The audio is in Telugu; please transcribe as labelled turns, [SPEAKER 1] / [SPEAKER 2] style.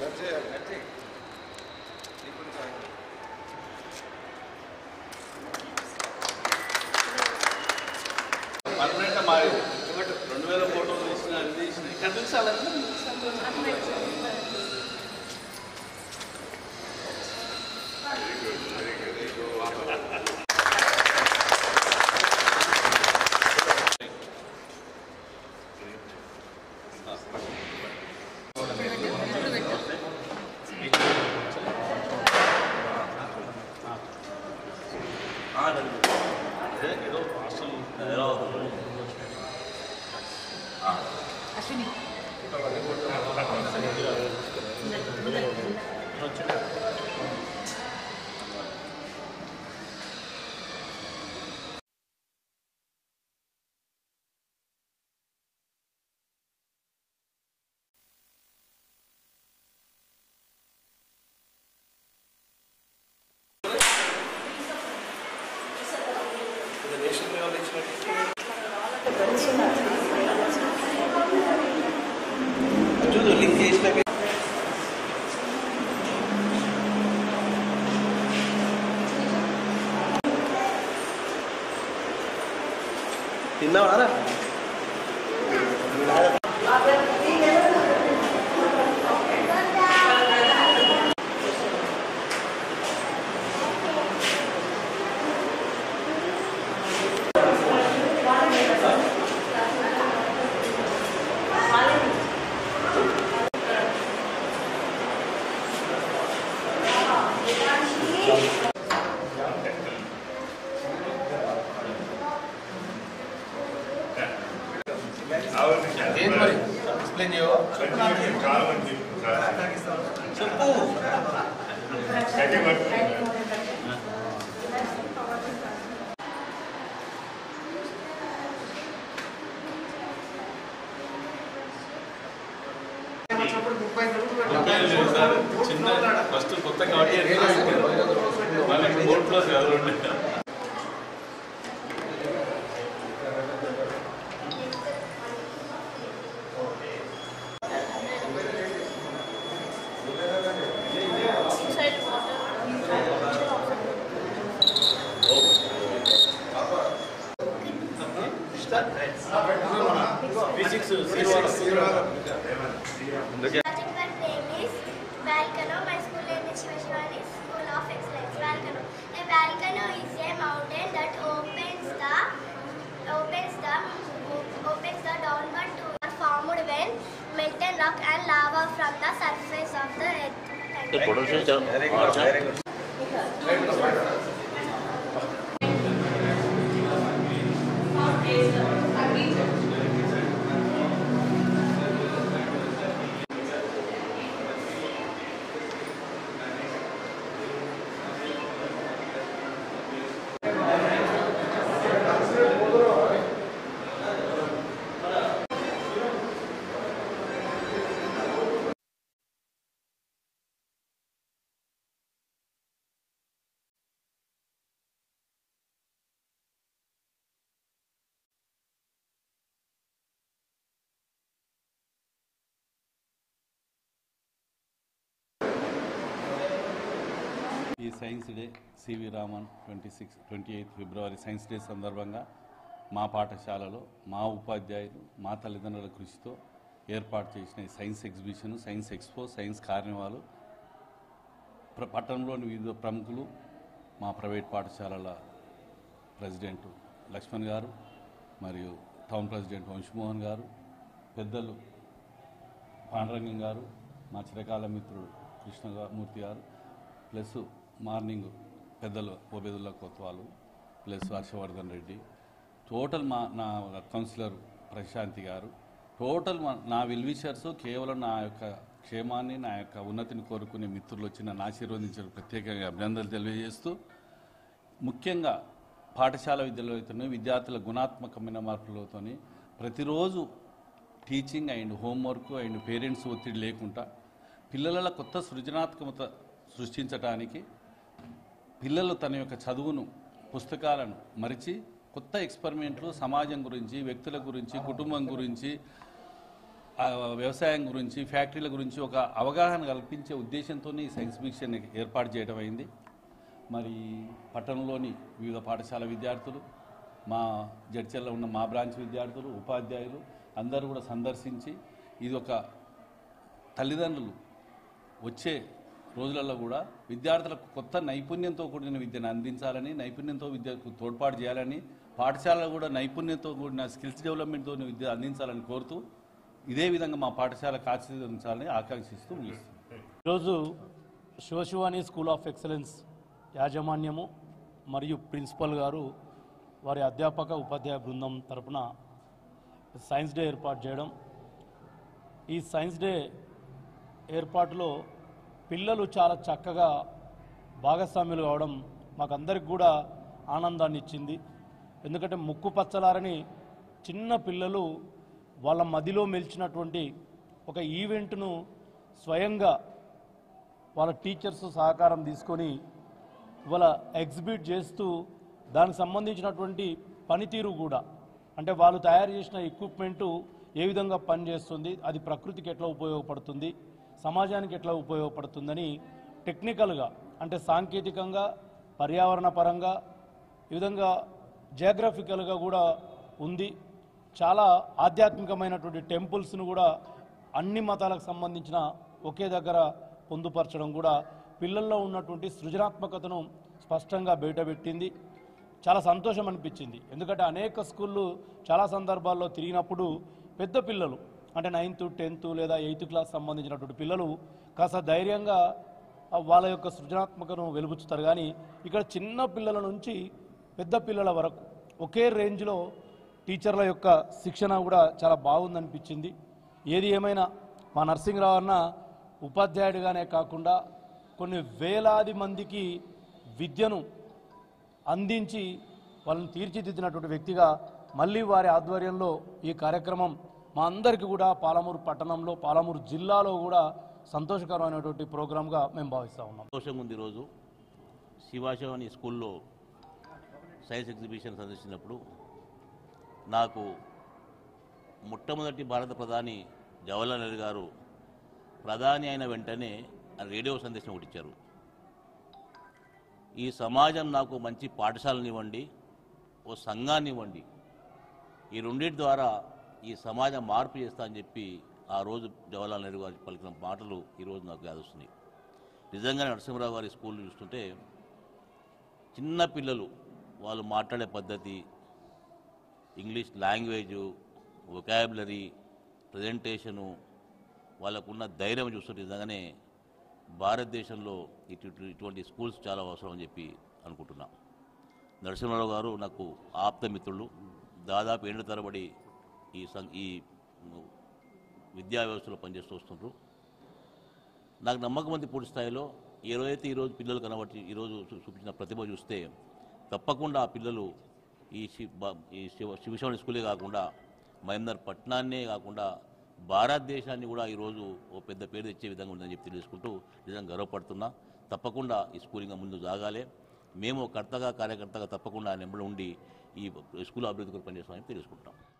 [SPEAKER 1] పర్మనెంట్గా మారింది 2000 ఫోటోలు తీసిన అది తీసిన ఇక్కడ తెలుసాలంటే ఏదో హాస్టల్
[SPEAKER 2] అశ్విని
[SPEAKER 3] తిన్నావారా
[SPEAKER 1] ఎక్స్ప్లెయిన్ చేయవా చెప్పు చిన్న ఫస్ట్ కొత్త కాబట్టి బోర్డ్ క్లాస్ కాదు
[SPEAKER 4] Volcano. My school name is Shivashivani School of Excellence. Volcano. A volcano is a mountain that opens the downward to are formed when molten rock and lava from the surface of the earth.
[SPEAKER 1] ఈ సైన్స్ డే సివి రామన్ 28 ఫిబ్రవరి సైన్స్ డే సందర్భంగా మా పాఠశాలలో మా ఉపాధ్యాయులు మా తల్లిదండ్రుల కృషితో ఏర్పాటు చేసిన ఈ science exhibition, science expo, science carnival పట్టణంలోని వివిధ ప్రముఖులు, మా ప్రైవేట్ పాఠశాలల ప్రెసిడెంట్ లక్ష్మణ్ గారు మరియు టౌన్ ప్రెసిడెంట్ వంశమోహన్ గారు, పెద్దలు పాండరంగం గారు, మా చిరకాల మిత్రుడు కృష్ణమూర్తి గారు, ప్లస్ మార్నింగ్ పెద్దలు ఓబేదుల్లా కొత్వాలు, ప్లస్ హర్షవర్ధన్ రెడ్డి, టోటల్ నా కౌన్సిలర్ ప్రశాంతి గారు, టోటల్ నా వెల్విషర్స్ కేవలం నా యొక్క క్షేమాన్ని, నా యొక్క ఉన్నతిని కోరుకునే మిత్రులు వచ్చి నన్ను ఆశీర్వదించారు. ప్రత్యేకంగా అభినందనలు తెలియజేస్తూ, ముఖ్యంగా పాఠశాల విద్యలో అవుతున్న విద్యార్థుల గుణాత్మకమైన మార్పులతో ప్రతిరోజు teaching and homework and parents ఒత్తిడి లేకుండా పిల్లల కొత్త సృజనాత్మకత సృష్టించడానికి, పిల్లలు తన యొక్క చదువును, పుస్తకాలను మరిచి కొత్త ఎక్స్పెరిమెంట్లు సమాజం గురించి, వ్యక్తుల గురించి, కుటుంబం గురించి వ్యవసాయం గురించి, ఫ్యాక్టరీల గురించి ఒక అవగాహన కల్పించే ఉద్దేశంతో ఈ సైన్స్ ఎగ్జిబిషన్ ఏర్పాటు చేయడం అయింది. మరి పట్టణంలోని వివిధ పాఠశాల విద్యార్థులు, మా జడ్చర్లో ఉన్న మా బ్రాంచ్ విద్యార్థులు, ఉపాధ్యాయులు అందరూ కూడా సందర్శించి ఇది ఒక తల్లిదండ్రులు వచ్చే రోజులలో కూడా విద్యార్థులకు కొత్త నైపుణ్యంతో కూడిన విద్యను అందించాలని, నైపుణ్యంతో విద్యకు తోడ్పాటు చేయాలని, పాఠశాలలో కూడా నైపుణ్యంతో కూడిన స్కిల్స్ డెవలప్మెంట్తో విద్య అందించాలని కోరుతూ ఇదే విధంగా మా పాఠశాలకు ఆశీర్వదించాలని ఆకాంక్షిస్తూ ముగిస్తుంది.
[SPEAKER 2] ఈరోజు శివశివాని స్కూల్ ఆఫ్ ఎక్సలెన్స్ యాజమాన్యము మరియు ప్రిన్సిపల్ గారు వారి అధ్యాపక ఉపాధ్యాయ బృందం తరపున సైన్స్ డే ఏర్పాటు చేయడం, ఈ సైన్స్ డే ఏర్పాటులో పిల్లలు చాలా చక్కగా భాగస్వాములు కావడం మాకందరికి కూడా ఆనందాన్ని ఇచ్చింది. ఎందుకంటే ముక్కు పచ్చలారని చిన్న పిల్లలు వాళ్ళ మదిలో మెలిచినటువంటి ఒక ఈవెంట్ను స్వయంగా వాళ్ళ టీచర్స్ సహకారం తీసుకొని వాళ్ళ ఎగ్జిబిట్ చేస్తూ దానికి సంబంధించినటువంటి పనితీరు కూడా, అంటే వాళ్ళు తయారు చేసిన ఎక్విప్మెంటు ఏ విధంగా పనిచేస్తుంది, అది ప్రకృతికి ఎట్లా ఉపయోగపడుతుంది, సమాజానికి ఎట్లా ఉపయోగపడుతుందని టెక్నికల్గా, అంటే సాంకేతికంగా, పర్యావరణ పరంగా, ఈ విధంగా జియోగ్రఫికల్గా కూడా ఉంది. చాలా ఆధ్యాత్మికమైనటువంటి టెంపుల్స్ను కూడా అన్ని మతాలకు సంబంధించిన ఒకే దగ్గర పొందుపరచడం కూడా పిల్లల్లో ఉన్నటువంటి సృజనాత్మకతను స్పష్టంగా బయటపెట్టింది. చాలా సంతోషం అనిపించింది. ఎందుకంటే అనేక స్కూళ్ళు చాలా సందర్భాల్లో తిరిగినప్పుడు పెద్ద పిల్లలు, అంటే 9th, 10th లేదా 8th క్లాస్ సంబంధించినటువంటి పిల్లలు కాస్త ధైర్యంగా వాళ్ళ యొక్క సృజనాత్మకను వెలుబుచ్చుతారు. కానీ ఇక్కడ చిన్న పిల్లల నుంచి పెద్ద పిల్లల వరకు ఒకే రేంజ్లో టీచర్ల యొక్క శిక్షణ కూడా చాలా బాగుందనిపించింది. ఏది ఏమైనా మా నరసింహరావు అన్న ఉపాధ్యాయుడిగానే కాకుండా కొన్ని వేలాది మందికి విద్యను అందించి వాళ్ళని తీర్చిదిద్దినటువంటి వ్యక్తిగా మళ్ళీ వారి ఆధ్వర్యంలో ఈ కార్యక్రమం మా అందరికీ కూడా పాలమూరు పట్టణంలో, పాలమూరు జిల్లాలో కూడా సంతోషకరమైనటువంటి ప్రోగ్రాంగా మేము భావిస్తూ ఉన్నాం.
[SPEAKER 3] సంతోషంగా ఉంది. ఈరోజు శివాశివాని స్కూల్లో సైన్స్ ఎగ్జిబిషన్ సందర్శించినప్పుడు నాకు మొట్టమొదటి భారత ప్రధాని జవహర్లాల్ నెహ్రూ గారు ప్రధాని అయిన వెంటనే రేడియో సందేశం ఒకటి ఇచ్చారు. ఈ సమాజం నాకు మంచి పాఠశాలను ఇవ్వండి, ఓ సంఘాన్ని ఇవ్వండి, ఈ రెండింటి ద్వారా ఈ సమాజం మార్పు చేస్తా అని చెప్పి ఆ రోజు జవహర్లాల్ నెహ్రూ గారు పలికిన మాటలు ఈరోజు నాకు యాదొస్తున్నాయి. నిజంగానే నరసింహరావు గారి స్కూల్ చూస్తుంటే చిన్న పిల్లలు వాళ్ళు మాట్లాడే పద్ధతి, ఇంగ్లీష్ లాంగ్వేజు, వొకాబులరీ, ప్రజెంటేషను, వాళ్ళకున్న ధైర్యం చూస్తుంటే నిజంగానే భారతదేశంలో ఇటువంటి స్కూల్స్ చాలా అవసరం అని చెప్పి అనుకుంటున్నా. నరసింహరావు గారు నాకు ఆప్తమిత్రులు. దాదాపు 7 తరబడి ఈ విద్యా వ్యవస్థలో పనిచేస్తూ వస్తుంటారు. నాకు నమ్మకం ఉంది పూర్తి స్థాయిలో ఏదైతే ఈరోజు పిల్లలు కనబట్టి ఈరోజు చూపించిన ప్రతిభ చూస్తే తప్పకుండా ఆ పిల్లలు ఈ శివశివాని స్కూలే కాకుండా మహేందర్ పట్టణాన్నే కాకుండా భారతదేశాన్ని కూడా ఈరోజు ఓ పెద్ద పేరు తెచ్చే విధంగా ఉందని చెప్పి తెలుసుకుంటూ నిజంగా గర్వపడుతున్నా. తప్పకుండా ఈ స్కూల్ ఇంకా ముందు సాగాలి. మేము కర్తగా కార్యకర్తగా తప్పకుండా నెంబర్ ఉండి ఈ స్కూల్ అభివృద్ధి కొరకు పనిచేస్తామని తెలుసుకుంటాం.